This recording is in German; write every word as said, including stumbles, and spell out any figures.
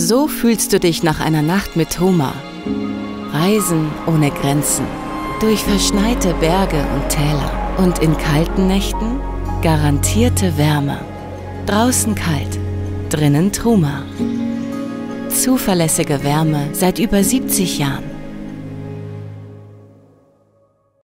So fühlst du dich nach einer Nacht mit Truma. Reisen ohne Grenzen, durch verschneite Berge und Täler. Und in kalten Nächten garantierte Wärme. Draußen kalt, drinnen Truma. Zuverlässige Wärme seit über siebzig Jahren.